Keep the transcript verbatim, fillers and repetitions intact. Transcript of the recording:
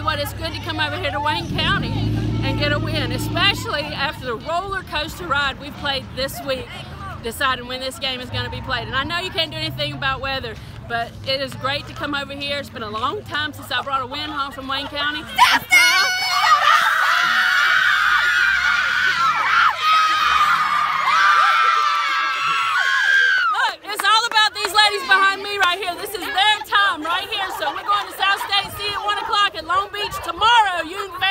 what, it's good to come over here to Wayne County and get a win, especially after the roller coaster ride we've played this week, deciding when this game is going to be played. And I know you can't do anything about weather, but it is great to come over here. It's been a long time since I brought a win home from Wayne County. Behind me right here. This is their time right here. So we're going to South State, see you at one o'clock at Long Beach tomorrow. You